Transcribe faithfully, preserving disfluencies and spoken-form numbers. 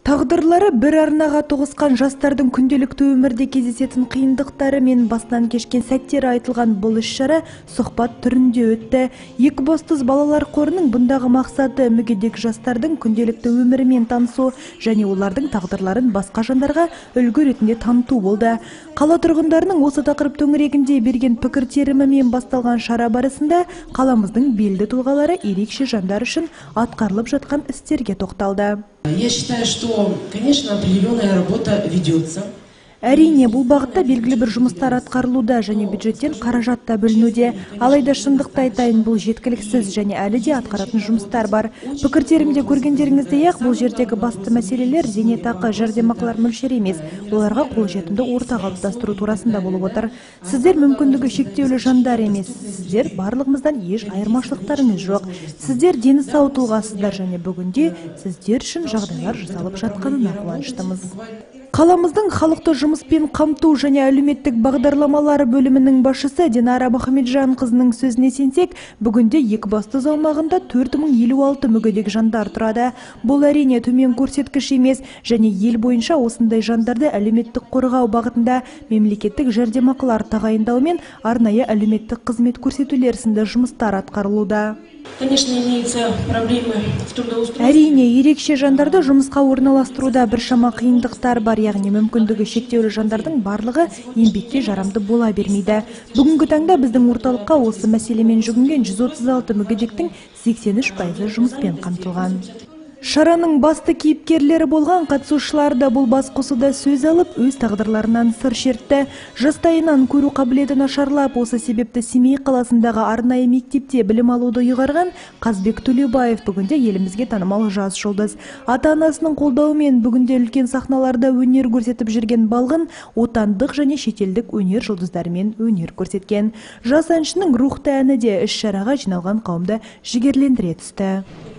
Тағдырлары бір арнаға тоғысқан жастардың күнделікті өмірде кездесетін қиындықтары мен бастан кешкен сәттері айтылған бұл іс-шара сұхбат түрінде өтті. Екібастұз балалар қорының бұндағы мақсаты мүгедек жастардың күнделікті өмірімен танысу және олардың тағдырларын басқа жандарға үлгі ретінде таныту болды. Қала тұрғындарының осы тақырып төңірегінде берген пікір-терімімен басталған шара барысында қаламыздың белді тұлғалары ерекше жандар үшін атқарылып жатқан істерге тоқталды. Я считаю, что, конечно, определенная работа ведется. Әрине, бұл бағытта белгілі бір жұмыстар атқарылуда және бюджеттен қаражат та бөлінуде. Алайда шындықты айтайын, бұл жеткіліксіз және әлі де атқаратын жұмыстар бар. Пікіртерімде көргендеріңіздей ақ, бұл жердегі басты мәселелер зейнетақы, жәрдемақылар мөлшері емес, оларға қолжетімді орта қалыптастыру турасында болып отыр. Сіздер мүмкіндігі шектеулі жандар емес, сіздер барлығымыздан еш айырмашылықтарыңыз жоқ. Сіздер дені сау тұлғасыздар және бүгінде сіздер үшін жағдайлар жасалып жатқанына қуаныштымыз. Қаламыздың халықты жұмыспен қамту және әлеуметтік бағдарламалары бөлімінің басшысы Динара Мұхамеджан қызының сөзіне сенсек, бүгінде Екібастұз аумағында төрт мың елу алты мүгедек жандар тұрады. Бұл әрине төмен көрсеткіш емес және ел бойынша осындай жандарды әлеуметтік қорғау бағытында мемлекеттік жәрдемақылар тағайындау мен арнайы әлеуметтік қызмет көрсетулер сынды жұмыстар атқарылуда. Конечно, имеются проблемы в трудоустройстве. Әрине, ерекше жандарды жұмысқа орналастыруда біршама қиындықтар бар, яғни мүмкіндігі шектеулі жандардың барлығы еңбекке жарамды бола бермейді. Бүгінгі таңда біздің орталыққа осы мәселемен жүгінген жүз отыз алты мүгедектің сексен үш пайызы жұмыспен қамтылған. Шараның басты кейіпкерлері болған қатысушылар да бұл басқосуда сөз алып, өз тағдырларынан сыр шертті. Жастайынан көру қабілеті нашарлап, осы себепті Семей қаласындағы арнайы мектепте білім алуды ұйғарған Қазбек Төлебаев бүгінде елімізге танымал жас жұлдыз. Ата-анасының қолдауымен бүгінде үлкен сахналарда өнер көрсетіп жүрген балғын отандық және шетелдік өнер жұлдыздарымен өнер көрсеткен. Жас әншінің рухты әні де іс-шараға жиналған қауымды жігерлендіре түсті.